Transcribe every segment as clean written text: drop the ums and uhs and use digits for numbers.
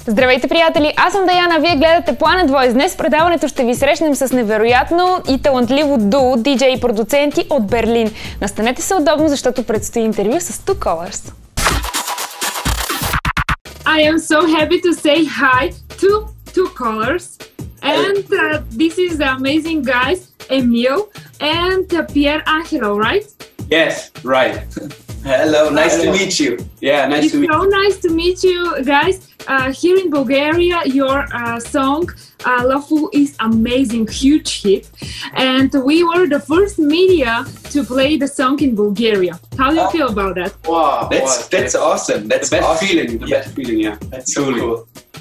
Здравейте, приятели! Аз съм Даяна, вие гледате Planet Voice. Днес в предаването ще ви срещнем с невероятно и талантливо дуо, диджей и продуценти от Берлин. Настанете се удобно, защото предстои интервю с Two Colors. I am so happy to say hi to Two Colors. And this is the amazing guys, Emil and Pier Angelo, right? Yes, right. Hello, nice to meet you. Yeah, nice to meet you. It's so nice to meet you guys. Here in Bulgaria, your song Loveful is amazing, huge hit. And we were the first media to play the song in Bulgaria. How do you feel about that? Wow, That's awesome. That's the best awesome. feeling. The best feeling, yeah. That's so cool.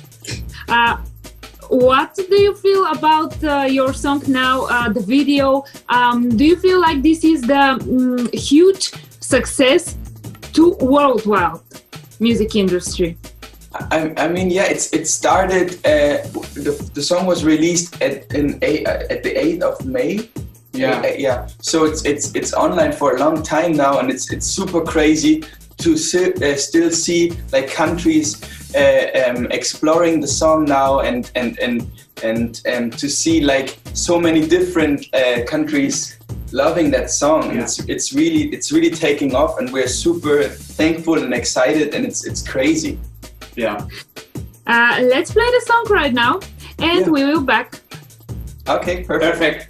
What do you feel about your song now, the video? Do you feel like this is the huge success to worldwide music industry? I mean, yeah, it started. The song was released at the 8th of May. Yeah. So it's online for a long time now, and it's super crazy to still see like countries exploring the song now, and to see like so many different countries loving that song. Yeah. It's really taking off, and we're super thankful and excited, and it's crazy. Yeah. Let's play the song right now, and we will back. Okay, perfect.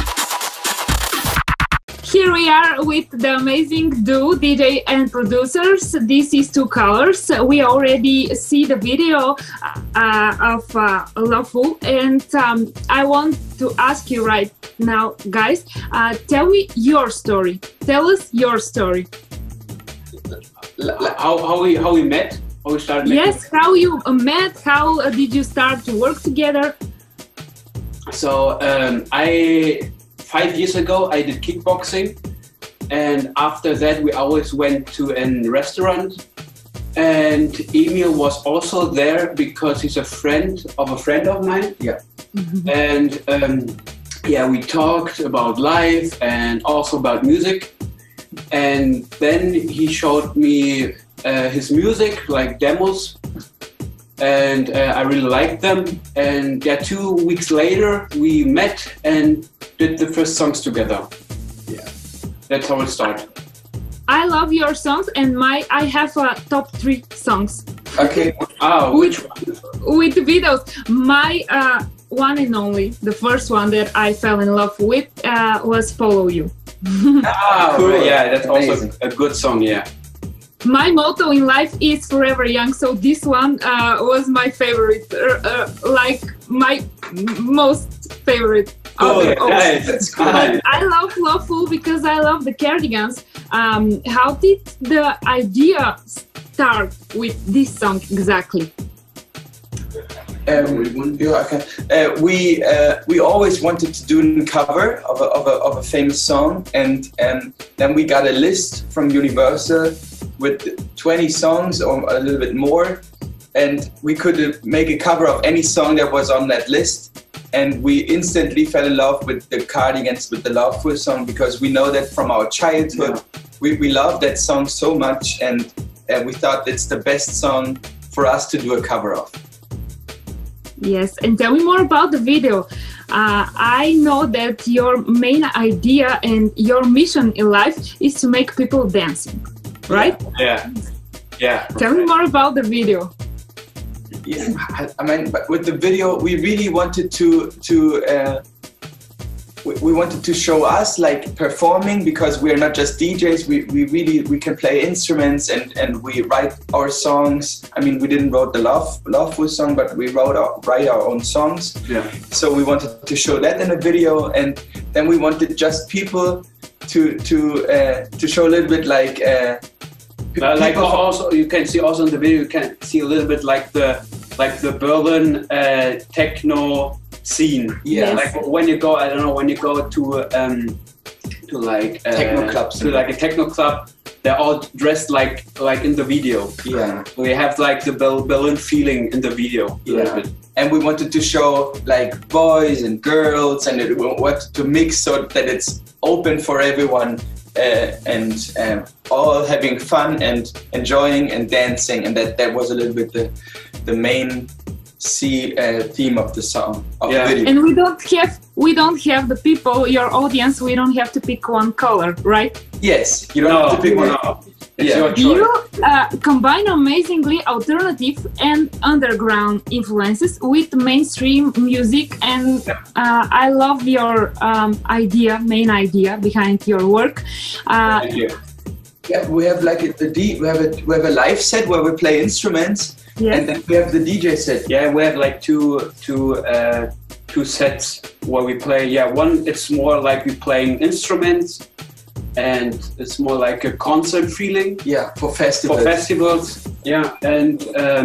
Here we are with the amazing duo, DJ and producers. This is Two Colors. We already see the video of Loveful, and I want to ask you right now, guys, tell me your story. Tell us your story. How we met? How we started making? Yes, how you met, how did you start to work together? So 5 years ago I did kickboxing, and after that we always went to a restaurant, and Emil was also there because he's a friend of mine. Yeah. And we talked about life and also about music, and then he showed me his music, like demos, and I really liked them. And 2 weeks later we met and did the first songs together. Yeah, that's how it started. I love your songs, and I have top 3 songs. Okay. Which one? With the videos. My one and only, the first one that I fell in love with was Follow You. Cool. Yeah, that's Amazing. also a good song. Yeah. My motto in life is forever young, so this one was my favorite, like my most favorite. That's cool. But I love Loveful because I love the Cardigans. How did the idea start with this song exactly? We always wanted to do a cover of a famous song, and then we got a list from Universal with 20 songs or a little bit more, and we could make a cover of any song that was on that list, and we instantly fell in love with the Cardigans, with the Loveful song, because we know that from our childhood. We love that song so much, and we thought it's the best song for us to do a cover of. Yes, and tell me more about the video. I know that your main idea and your mission in life is to make people dancing, right? Yeah. Tell me more about the video. Yeah, I mean, but with the video, we really wanted we wanted to show us like performing, because we're not just DJs. We can play instruments, and we write our songs. I mean, we didn't write the Loveful song, but we write our own songs. Yeah. So we wanted to show that in a video, and then we wanted just people to show a little bit like. Like also, you can see also in the video, you can see a little bit like the Berlin techno scene. Yeah. Like when you go, I don't know, when you go to like techno clubs, to like a techno club, they're all dressed like in the video. Yeah. We have like the Berlin feeling in the video. Yeah. And we wanted to show like boys and girls, and we wanted to mix so that it's open for everyone. And all having fun and enjoying and dancing, and that was a little bit the main see a theme of the song, of the video. And we don't have the people, your audience, we don't have to pick one color, right? Yes, you don't have to pick one up. It's your choice. You combine amazingly alternative and underground influences with mainstream music, and I love your main idea behind your work. Thank you. Yeah, we have like we have a live set where we play instruments, and then we have the DJ set. Yeah, we have like two sets where we play. Yeah, one it's more like we playing instruments, and it's more like a concert feeling. Yeah, for festivals. For festivals. Yeah, and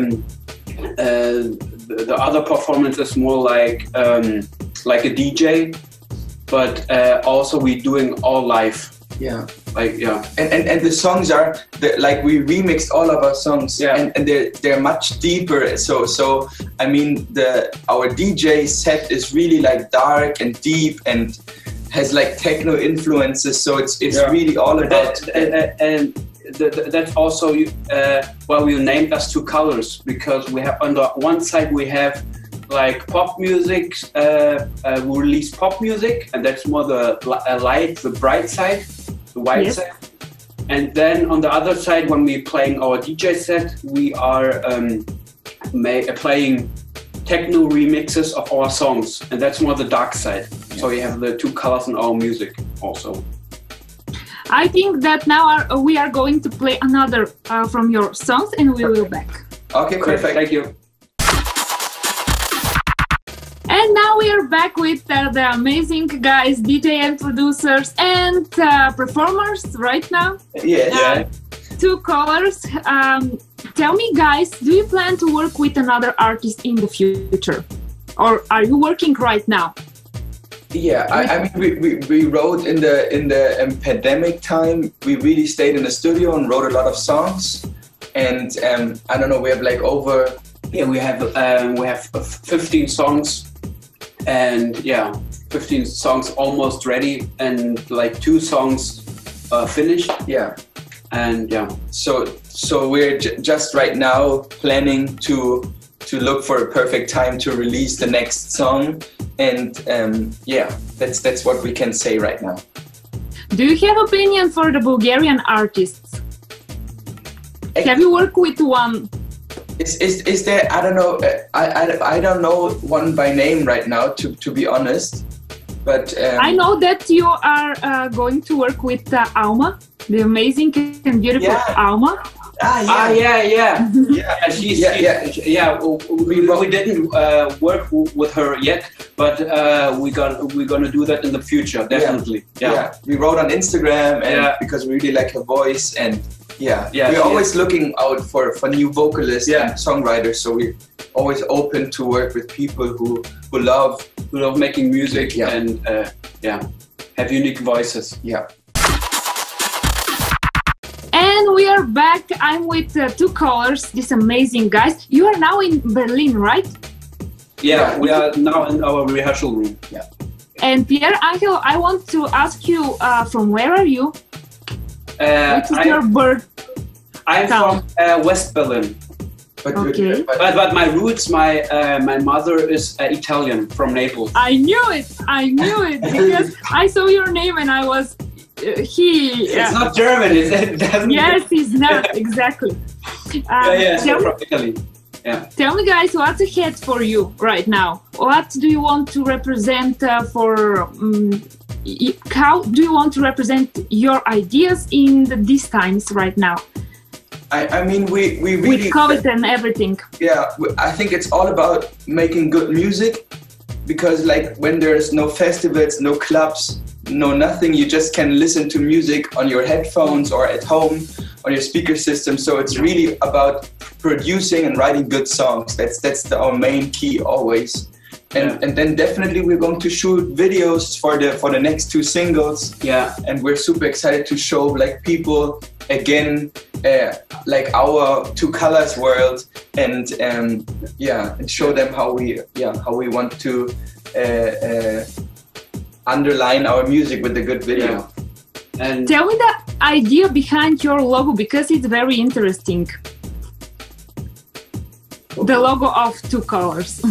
the other performance is more like a DJ, but also we doing all live. Yeah. And the songs are like we remixed all of our songs, and they're much deeper. So I mean our DJ set is really like dark and deep and has like techno influences. So it's really all about and that's also why we named us Two Colors, because we have on the one side we have like pop music, we release pop music, and that's more the light, the bright side. The white side, and then on the other side, when we're playing our DJ set, we are playing techno remixes of our songs, and that's more the dark side. So we have the two colors in our music also. I think that now we are going to play another from your songs, and we will back. Okay, perfect. Thank you. And now we are back with the amazing guys, DJ and producers and performers right now. Yeah. Two Colors. Tell me, guys, do you plan to work with another artist in the future? Or are you working right now? Yeah, I mean, we wrote in the pandemic time. We really stayed in the studio and wrote a lot of songs. And I don't know, we have like over... Yeah, we have 15 songs. And 15 songs almost ready, and like 2 songs finished. Yeah, and so we're just right now planning to look for a perfect time to release the next song, and that's what we can say right now. Do you have opinion for the Bulgarian artists? Have you worked with one? Is there? I don't know. I don't know one by name right now, to be honest. But I know that you are going to work with Alma, the amazing and beautiful Alma. We didn't work with her yet, but we're gonna do that in the future, definitely. Yeah. We wrote on Instagram, and because we really like her voice, and we're always looking out for new vocalists and songwriters. So we're always open to work with people who love making music and have unique voices. Yeah. And we are back. I'm with Two Colors, these amazing guys. You are now in Berlin, right? Yeah, we are now in our rehearsal room. Yeah. And Pierre Angel, I want to ask you, from where are you? Which is your birth? I'm from West Berlin. Okay. But my roots, my mother is Italian, from Naples. I knew it because I saw your name and I was It's not German, is it? Yes, it's not exactly. From Italy. Yeah. Tell me, guys, what's ahead for you right now? What do you want to represent how do you want to represent your ideas in these times right now? I mean, we really... With COVID and everything. Yeah, I think it's all about making good music, because like when there's no festivals, no clubs, no nothing, you just can listen to music on your headphones or at home on your speaker system. So it's really about producing and writing good songs. That's our main key always. And then definitely we're going to shoot videos for the next 2 singles. Yeah. And we're super excited to show like people again like our Two Colors world, and show them how we want to underline our music with a good video. Yeah. And tell me the idea behind your logo, because it's very interesting. the logo of Two Colors.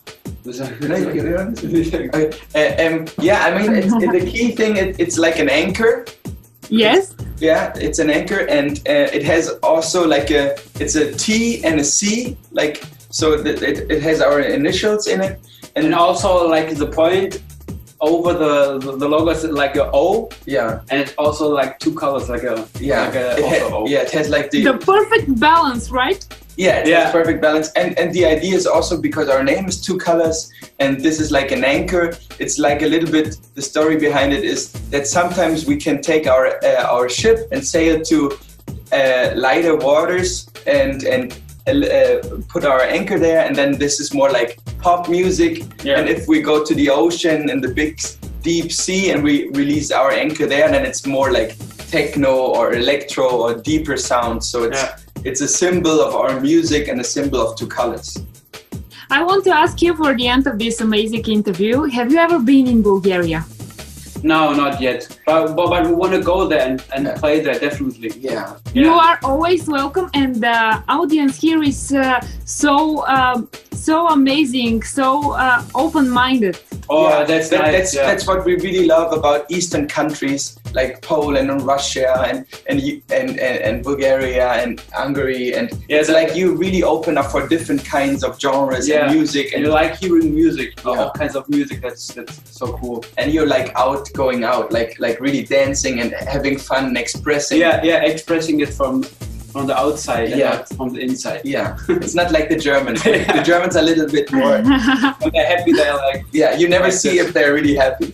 Yeah, I mean, the key thing, it's like an anchor. Yes. Yeah, it's an anchor, and it has also like it's a T and a C, like, so it has our initials in it. And also like the point over the logo is like a O. Yeah. And it's also like two colors, like a O. Yeah, it has like the perfect balance, right? Yeah, it has perfect balance. And the idea is also because our name is Two Colors, and this is like an anchor. It's like a little bit, the story behind it is that sometimes we can take our ship and sail to lighter waters and put our anchor there, and then this is more like pop music. Yeah. And if we go to the ocean and the big deep sea and we release our anchor there, then it's more like techno or electro or deeper sound. So it's a symbol of our music and a symbol of Two Colors. I want to ask you for the end of this amazing interview, have you ever been in Bulgaria? No, not yet. But we want to go there and play there, definitely. Yeah. You are always welcome, and the audience here is so amazing, so open-minded. Oh, yeah. That's what we really love about Eastern countries like Poland and Russia and Bulgaria and Hungary, and it's like you really open up for different kinds of genres and music, and you like hearing music, all kinds of music. That's so cool. And you're like going out, like really dancing and having fun and expressing. Yeah, expressing it from the outside, and not from the inside. Yeah, it's not like the Germans. The Germans are a little bit more. When they're happy, they're like. Yeah, you never see if they're really happy.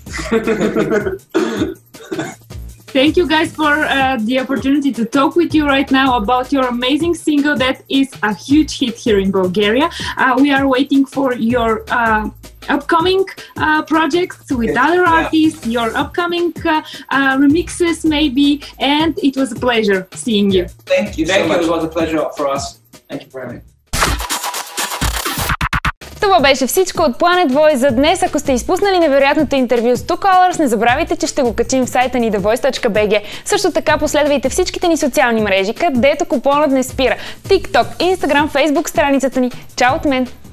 Thank you guys for the opportunity to talk with you right now about your amazing single that is a huge hit here in Bulgaria. We are waiting for your upcoming projects with other artists, your upcoming remixes maybe, and it was a pleasure seeing you. Thank you so much. It was a pleasure for us. Thank you for having me. Това беше всичко от Planet Voice за днес. Ако сте изпуснали невероятното интервю с Two Colors, не забравяйте, че ще го качим в сайта ни thevoice.bg. Също така последвайте всичките ни социални мрежи, където купонът не спира. TikTok, Instagram, Facebook страницата ни. Чао от мен!